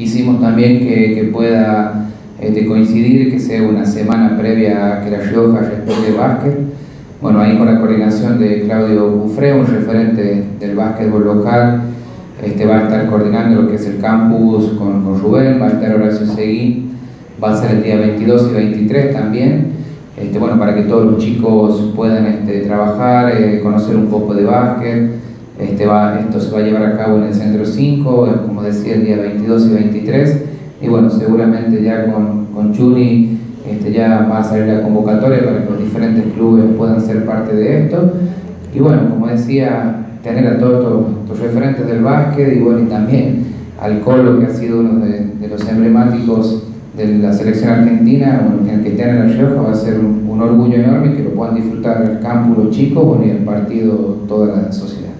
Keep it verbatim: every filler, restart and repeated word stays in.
quisimos también que, que pueda este, coincidir, que sea una semana previa a que La Rioja respete el básquet. Bueno, ahí con la coordinación de Claudio Cufré, un referente del básquetbol local, este, va a estar coordinando lo que es el campus con, con Rubén, va a estar Horacio Seguí, va a ser el día veintidós y veintitrés también, este, bueno, para que todos los chicos puedan este, trabajar, eh, conocer un poco de básquet. Este va, esto se va a llevar a cabo en el Centro cinco, como decía, el día veintidós y veintitrés, y bueno, seguramente ya con, con Chuni este, ya va a salir la convocatoria para que los diferentes clubes puedan ser parte de esto. Y bueno, como decía, tener a todos los referentes del básquet, y bueno, y también al Colo, que ha sido uno de, de los emblemáticos de la selección argentina, bueno, que el que esté en La Rioja va a ser un, un orgullo enorme, que lo puedan disfrutar el campo los chicos, bueno, y el partido toda la sociedad.